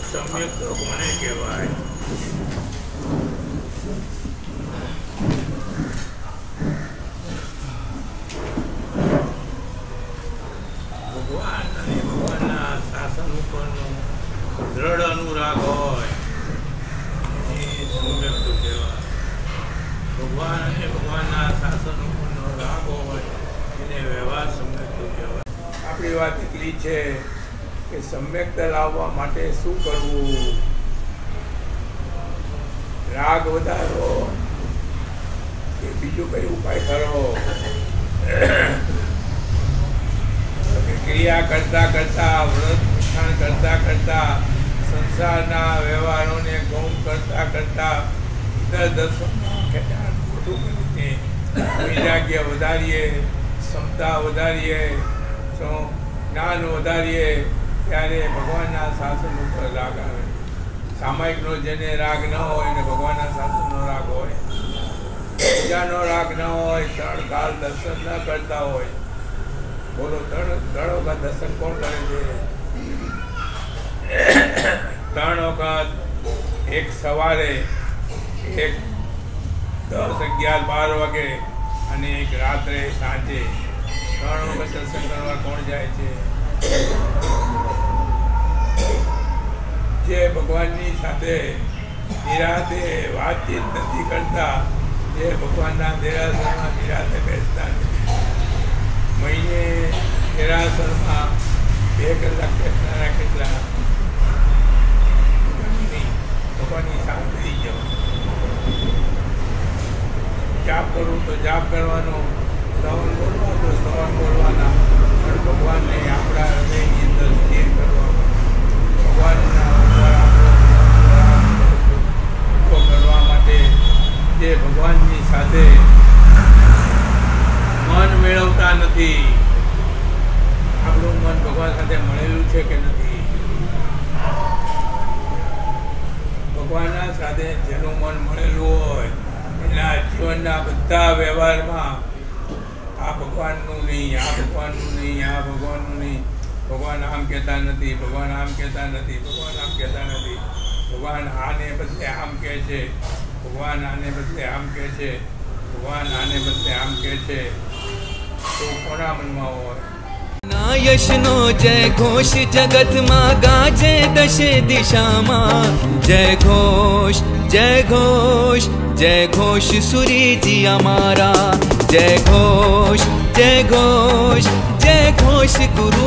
સમ્યક તો કોને કહેવાય? ભગવાન અને ભગવાનના શાસન ઉપરનો દ્રઢ અનુરાગ હોય એ સમ્યક તો કહેવાય. ભગવાન અને ભગવાનના શાસન ઉપરનો રાગ હોય એને વ્યવહાર સમ્યક તો કહેવાય. આપણી વાત એટલી છે કે સમ્યકતા લાવવા માટે શું કરવું? રાગ વધારો કે બીજું કઈ ઉપાય કરો? ક્રિયા કરતા કરતા, વ્રત વિખાણ કરતા કરતા, સંસારના વ્યવહારોને ગૌણ કરતા કરતા, ઇતર દર્શનમાં ખેંચાણ મોટું કરીને વૈરાગ્ય વધારીએ, ક્ષમતા વધારીએ, જ્ઞાન વધારીએ, ત્યારે ભગવાનના શાસન ઉપર રાગ આવે. સામાયિકનો જેને રાગ ન હોય ને ભગવાનના શાસનનો રાગ હોય, બીજાનો રાગ ન હોય, ત્રણ કાળ દર્શન ન કરતા હોય. બોલો, ત્રણ વખત દર્શન કોણ કરે છે? ત્રણ વખત, એક સવારે, એક 10, 11, 12 વાગે અને એક રાત્રે સાંજે. 3 વખત દર્શન કરવા કોણ જાય છે? જે ભગવાનની સાથે નિરાતે વાતચીત નથી કરતા, જે ભગવાનના દેરાસરમાં નિરાતે બેસતા નથી, મહિને દેરાસરમાં 2 કલાક બેસનારા કેટલા? ભગવાનની શાંતિ થઈ જવાનું. જાપ કરવું તો જાપ કરવાનો, શ્રવણ બોલવા તો શ્રવણ બોલવાના, પણ ભગવાનને આપણા હૃદયની અંદર સ્થિર કરવાનો. ભગવાનના કરવા માટે જે ભગવાનની સાથે મન મેળવતા નથી. આપણું મન ભગવાન સાથે મળેલું છે કે નથી? ભગવાનના સાથે જેનું મન મળેલું હોય એના જીવનના બધા વ્યવહારમાં આ ભગવાનનું નહીં, આ ભગવાનનું નહીં, આ ભગવાનનું નહીં. ભગવાન આમ કહેતા નથી, ભગવાન આમ કહેતા નથી, ભગવાન આમ કહેતા નથી. ભગવાન આને બદલે આમ કહે છે, ભગવાન આને બદલે આમ કહે છે, ભગવાન આને બદલે આમ કહે છે. તો કોના મનમાં હોય? ના યશનો જય ઘોષ જગતમાં ગાજે દશે દિશામાં. જય ઘોષ, જય ઘોષ, જય ઘોષ સુરીજી અમારા. જય ઘોષ, જય ઘોષ, જય ઘોષ ગુરુ